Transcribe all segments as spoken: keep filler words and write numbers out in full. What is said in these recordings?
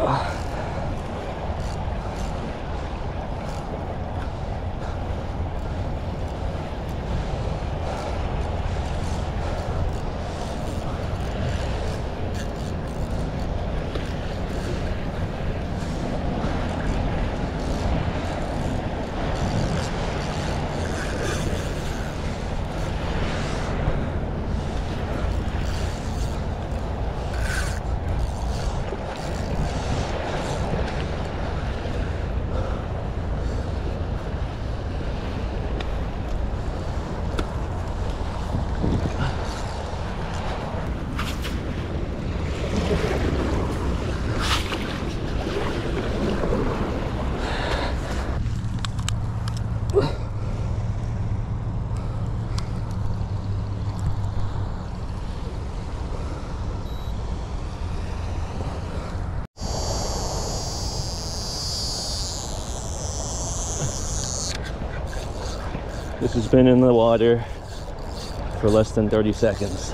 This has been in the water for less than thirty seconds.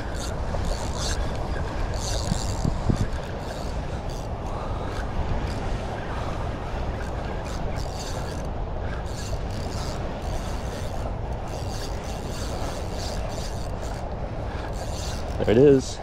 There it is.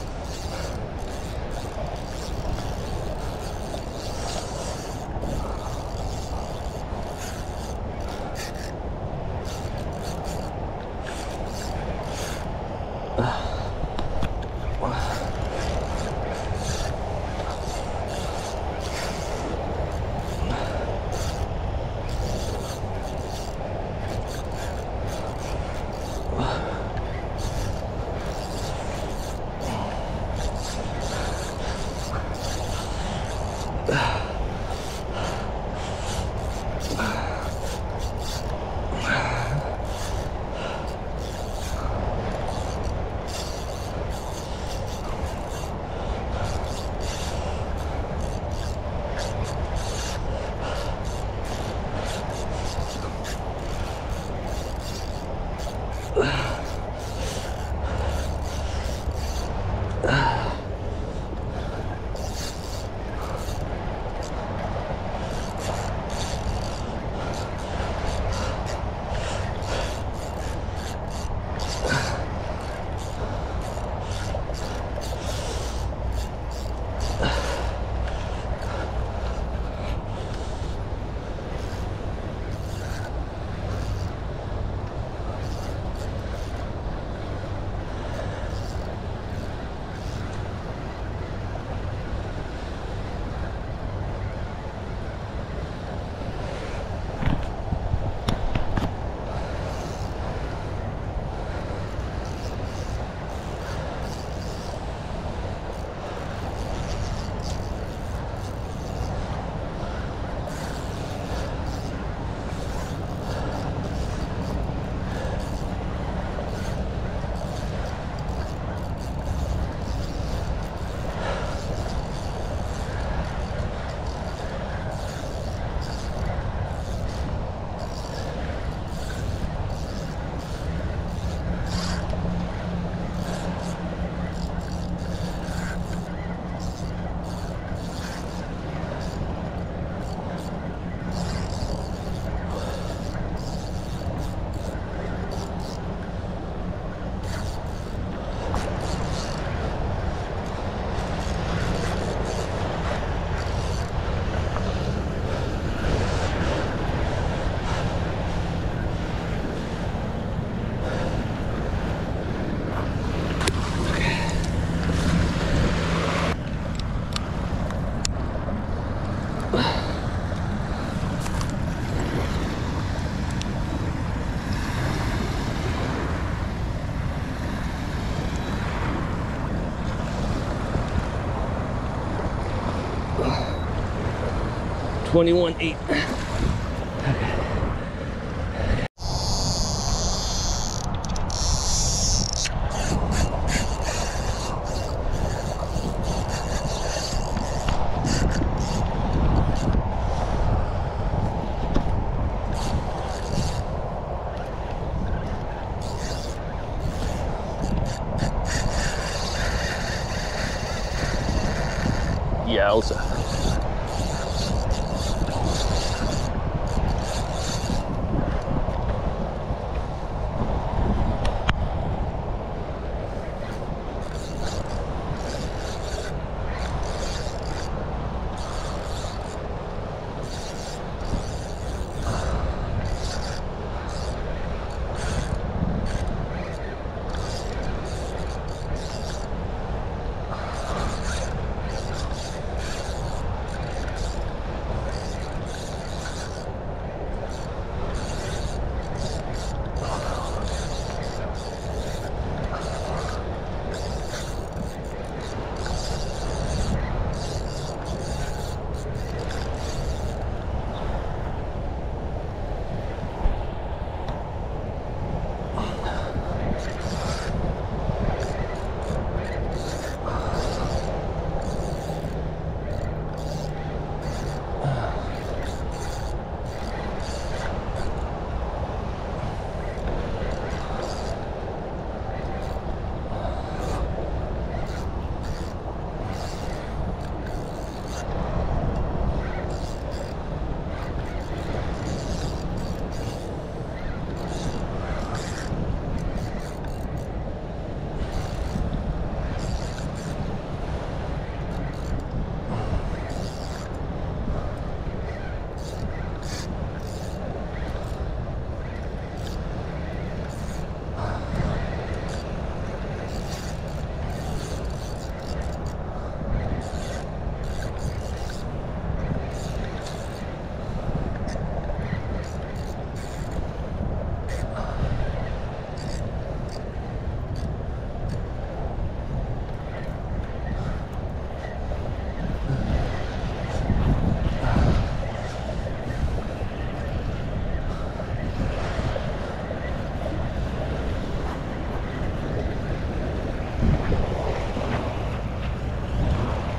twenty-one eight. Yowza.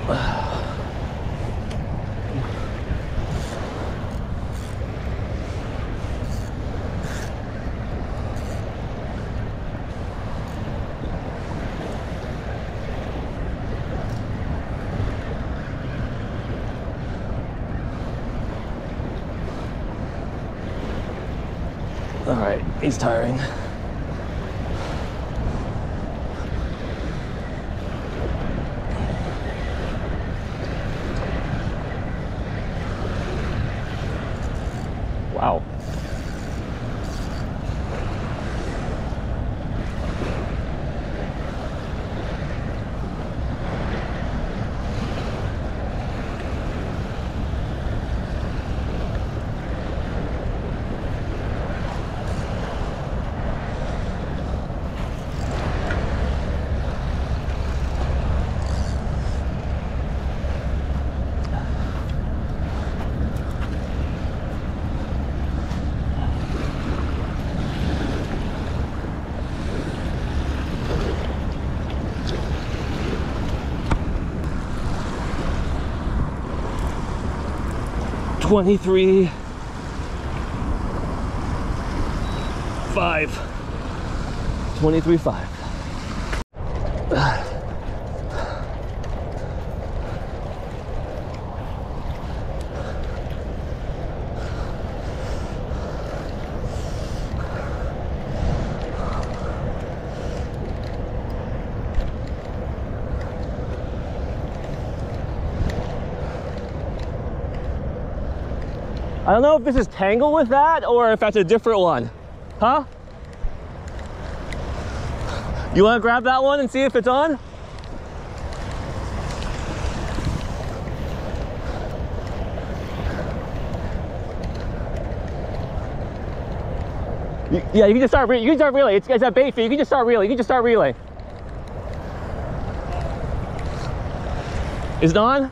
All right, he's tiring. Wow. twenty-three, five. twenty-three, five. I don't know if this is tangled with that or if that's a different one. Huh? You want to grab that one and see if it's on? You, yeah, you can just start. Re you can start reeling. It's, it's a bait feed. You can just start reeling. You can just start reeling. Is it on?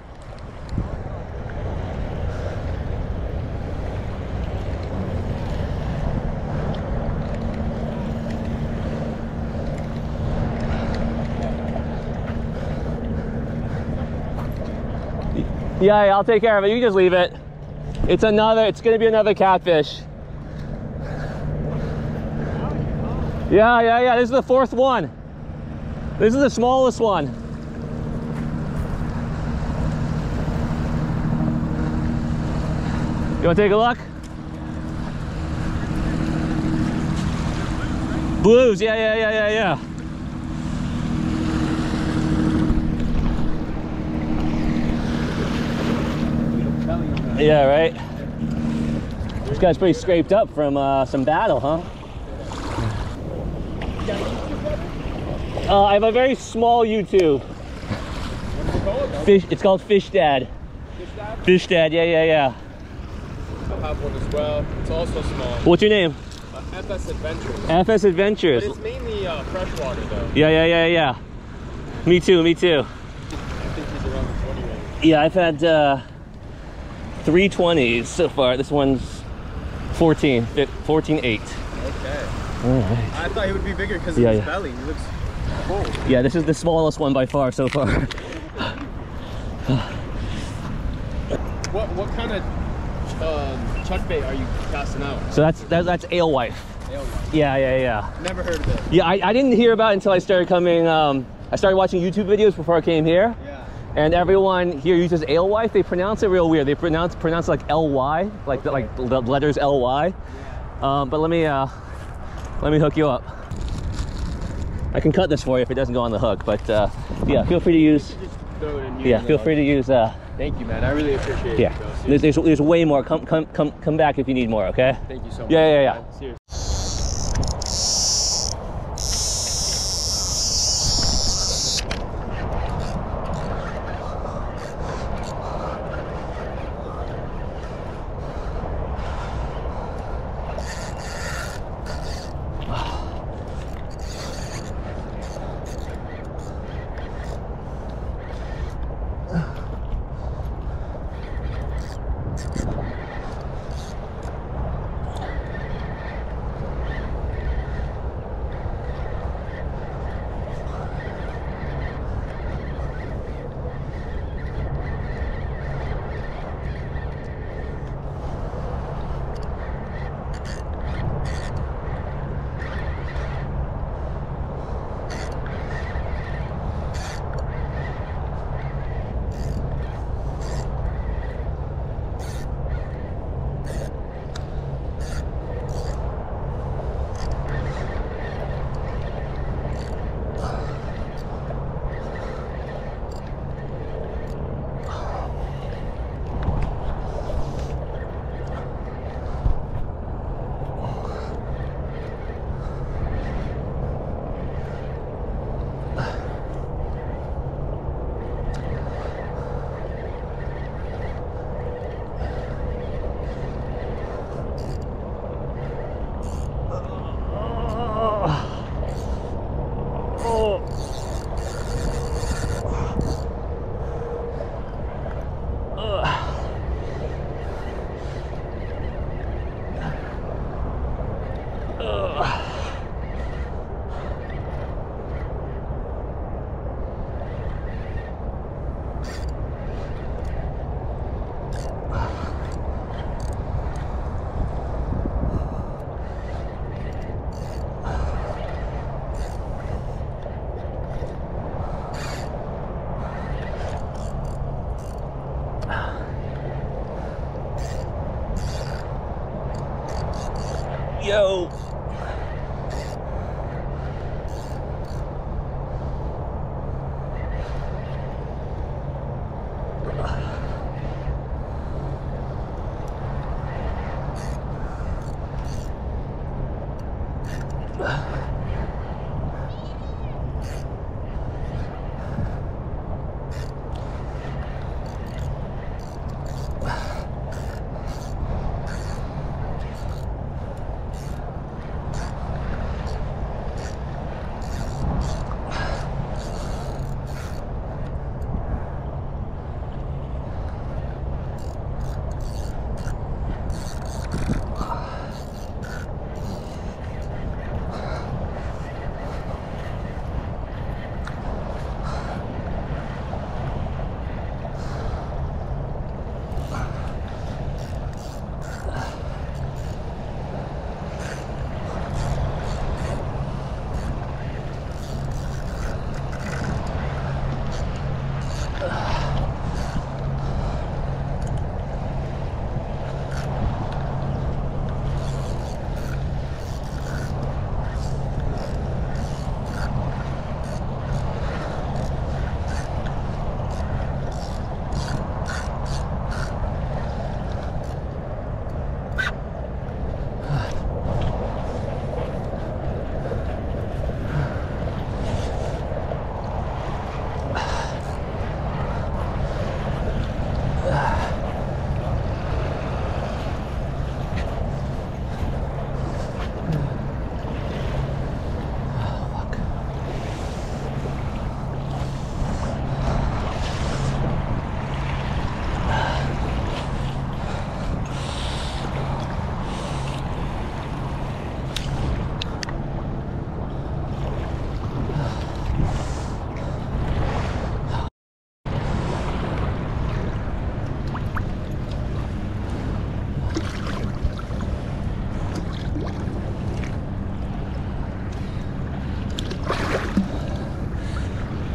Yeah, yeah, I'll take care of it. You just leave it. It's another, it's gonna be another catfish. Yeah, yeah, yeah, this is the fourth one. This is the smallest one. You wanna take a look? Blues, yeah, yeah, yeah, yeah, yeah. Yeah, right? This guy's pretty scraped up from uh, some battle, huh? Uh, I have a very small YouTube. What's it called? Fish, it's called Fish Dad. Fish Dad? Fish Dad, yeah, yeah, yeah. I have one as well. It's also small. What's your name? Uh, F S Adventures. F S Adventures. But it's mainly uh, freshwater though. Yeah, yeah, yeah, yeah. Me too, me too. I think he's around the twenty range. Yeah, I've had uh, three twenties so far. This one's fourteen, fourteen eight. Okay. All right. I thought he would be bigger because Yeah, of his yeah. belly. He looks full. Yeah, this is the smallest one by far so far. What what kind of um, chuck bait are you casting out? So that's that, that's alewife. Alewife. Yeah, yeah, yeah. Never heard of it. Yeah, I, I didn't hear about it until I started coming. Um, I started watching YouTube videos before I came here. Yeah. And everyone here uses alewife. They pronounce it real weird. They pronounce pronounce it like L Y, like the, like the letters L Y. Yeah. Um, but let me uh, let me hook you up. I can cut this for you if it doesn't go on the hook. But uh, yeah, feel free to use. Just throw it in Yeah, feel free to use. Uh, Thank you, man. I really appreciate yeah, it. Bro. there's, there's there's way more. Come come come come back if you need more. Okay. Thank you so much. Yeah, yeah, yeah. Man. Seriously.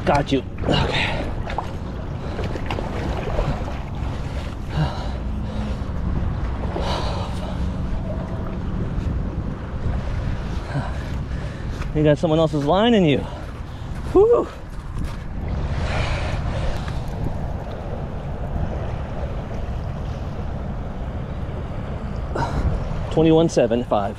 Got you. Okay. You got someone else's line in you. Whew. twenty-one seven five.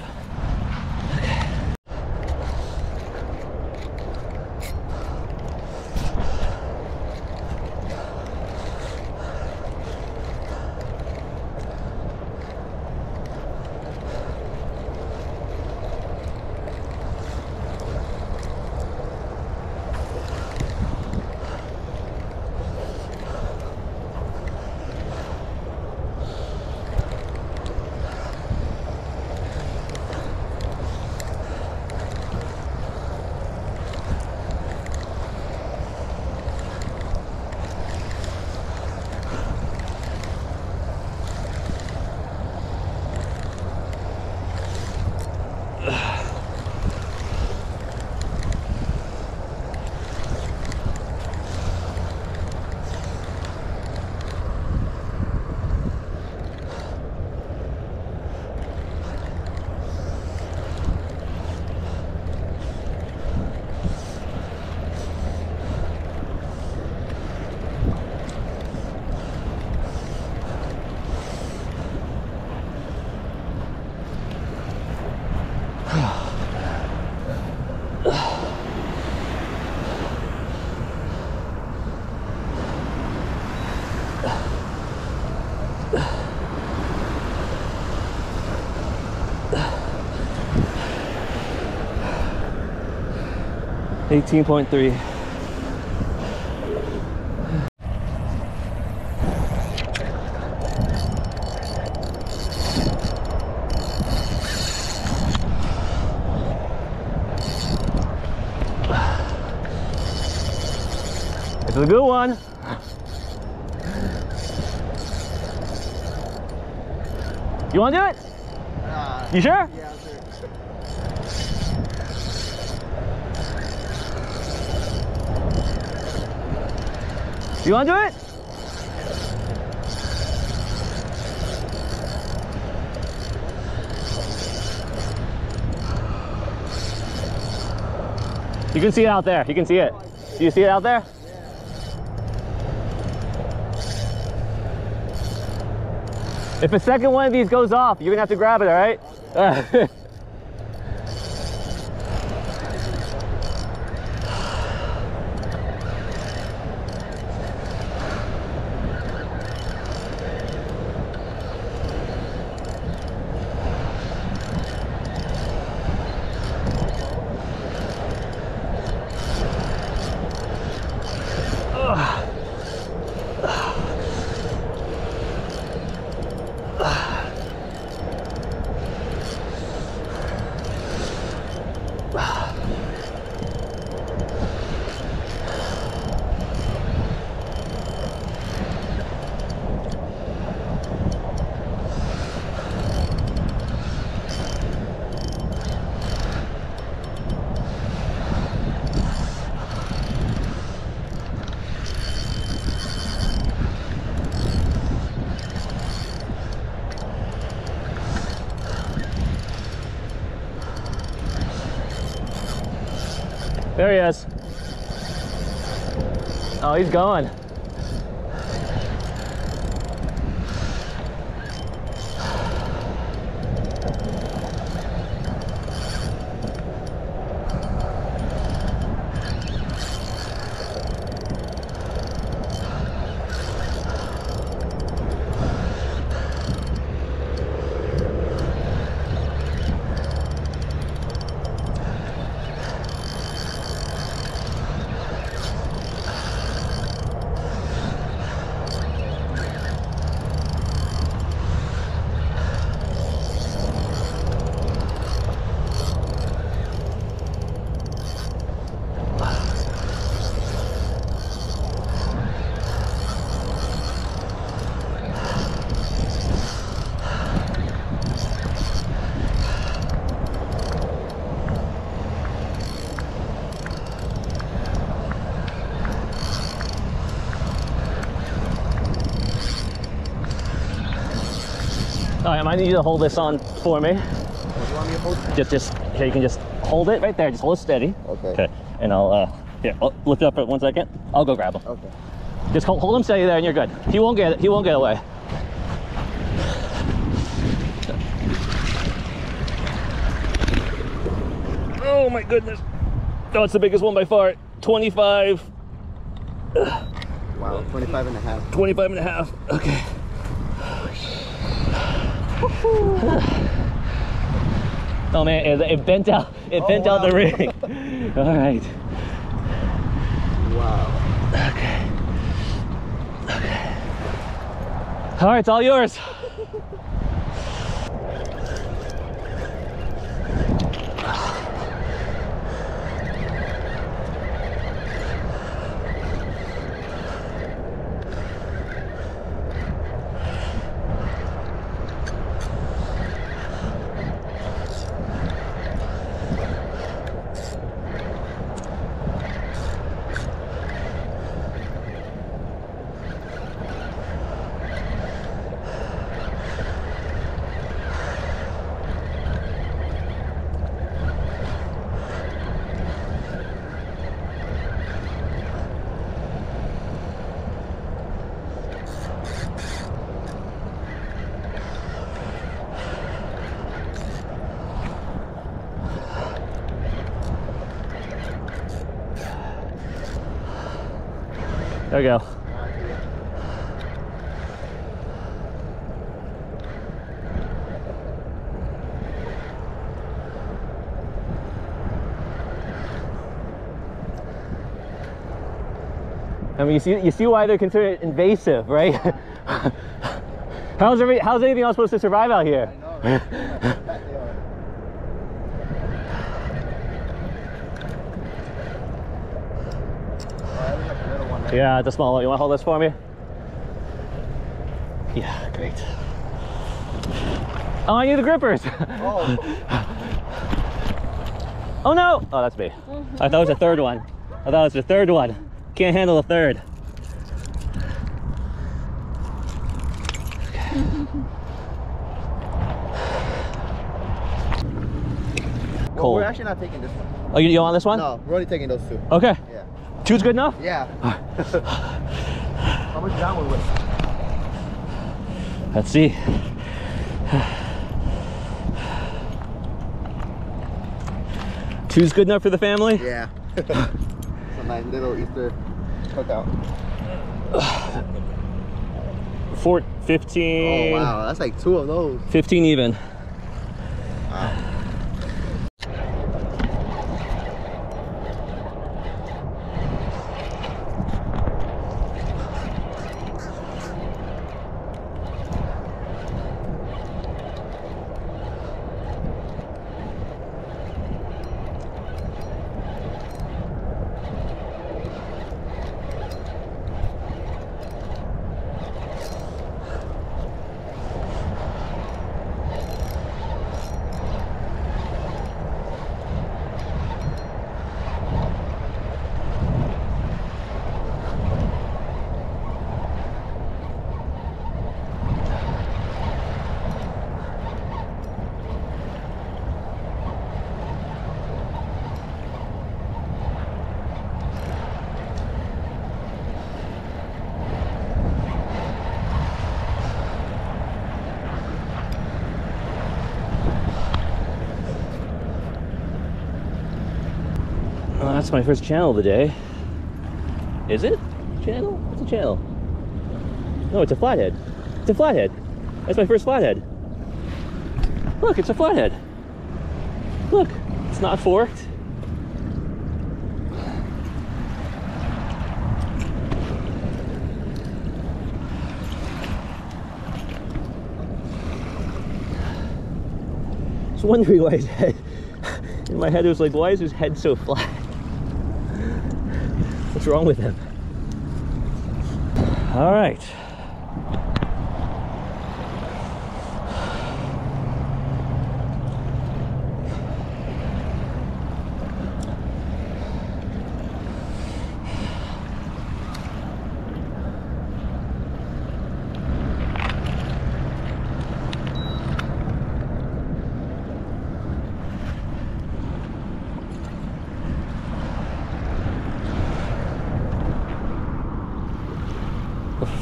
eighteen point three. It's a good one. You want to do it? Uh, you sure? Yeah, sure. You want to do it? You can see it out there. You can see it. Do you see it out there? If a second one of these goes off, you're gonna have to grab it, all right? Okay. There he is. Oh, he's going. I might need you to hold this on for me. What do you want me to hold? Just, just, here, you can just hold it right there. Just hold it steady. Okay. Okay. And I'll, uh, here, I'll lift it up for one second. I'll go grab him. Okay. Just hold, hold him steady there and you're good. He won't get it. He won't get away. Oh my goodness. Oh, it's the biggest one by far. twenty-five. Wow, twenty-five and a half. twenty-five and a half. Okay. Oh man, it, it bent out. It Oh, bent wow. out the rig. All right. Wow. Okay. Okay. All right, it's all yours. There we go. I mean, you see, you see why they're considered invasive, right? how's every, how's anything else supposed to survive out here? I know. Yeah, the small one. You want to hold this for me? Yeah, great. Oh, I need the grippers. Oh. Oh no! Oh, that's me. I thought it was a third one. I thought it was the third one. Can't handle a third. Well, Cold. we're actually not taking this one. Oh, you, you want this one? No, we're only taking those two. Okay. Yeah. Two's good enough? Yeah. How much is that one with? Let's see. Two's good enough for the family? Yeah. It's a nice little Easter cookout. Four, fifteen. Oh wow, that's like two of those. fifteen even. Wow. Oh, that's my first channel of the day. Is it? Channel? What's a channel? No, it's a flathead. It's a flathead. That's my first flathead. Look, it's a flathead. Look, it's not forked. I was wondering why his head, in my head it was like, why is his head so flat? What's wrong with him? All right.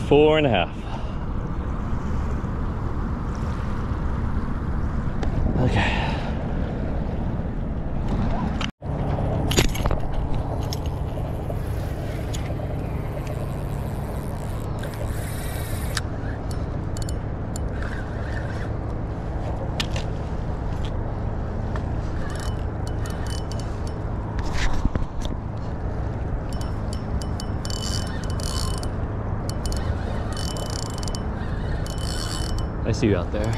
Four and a half. Okay. I see you out there.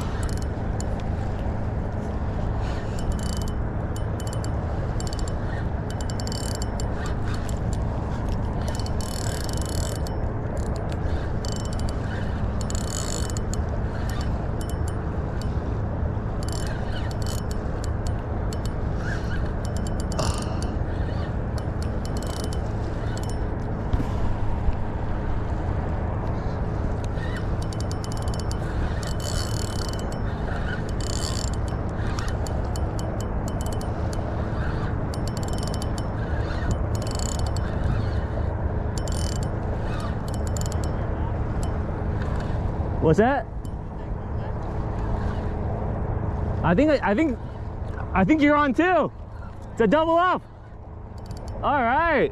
What's that? I think I think I think you're on too. It's a double up. All right.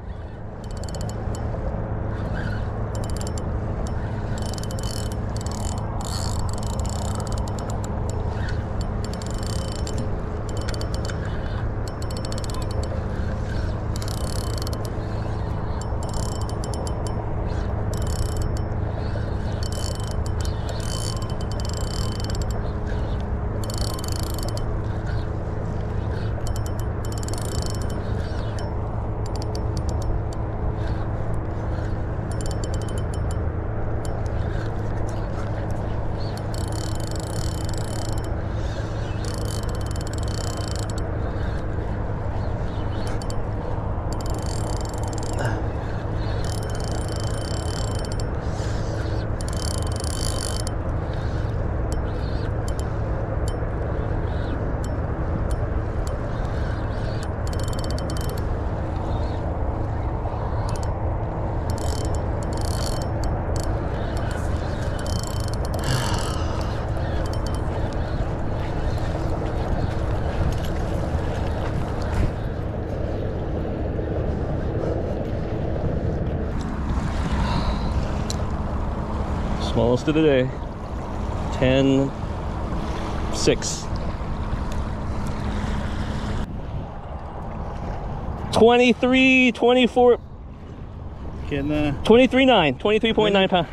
Smallest of the day, ten six. twenty-three, twenty-four, Getting the twenty-three nine, twenty-three point nine pounds.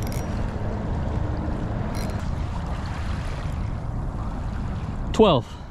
twelve.